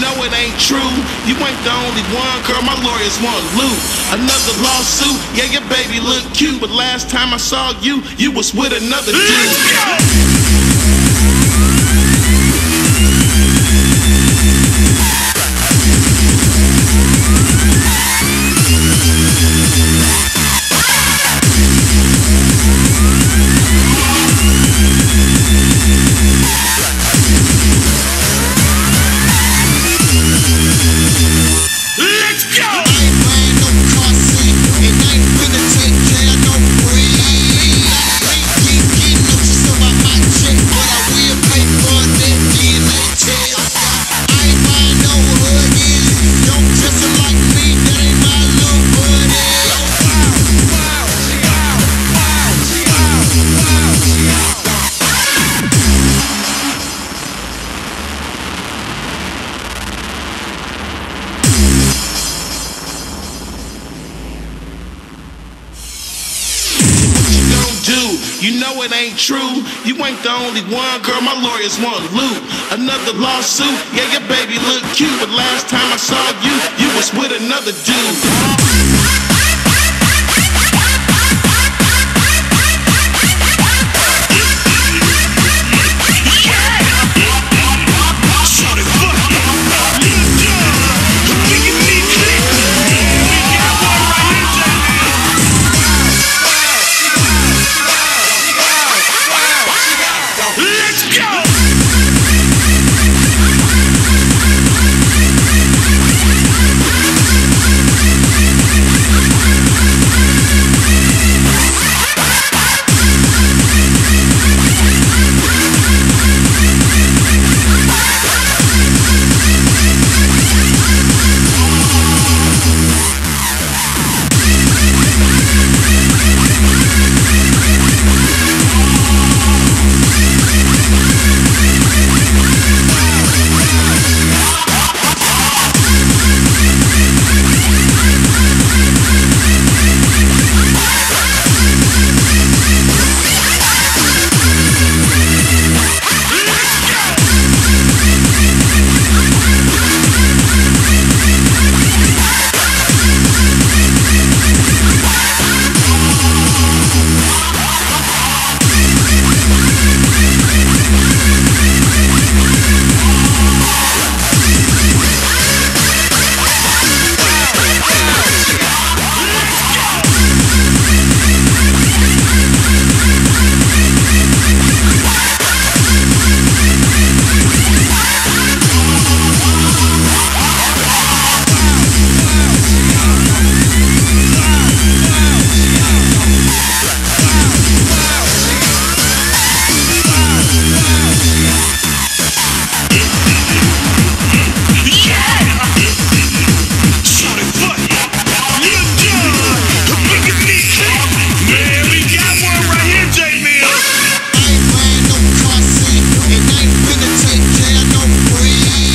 know it ain't true. You ain't the only one, girl, my lawyers want loot. Another lawsuit, yeah, your baby look cute, but last time I saw you, you was with another dude. Let's go! You know it ain't true. You ain't the only one, girl, my lawyers want loot. Another lawsuit, yeah, your baby look cute, but last time I saw you, you was with another dude. I ain't buying no car seat, and I ain't finna take care of no free.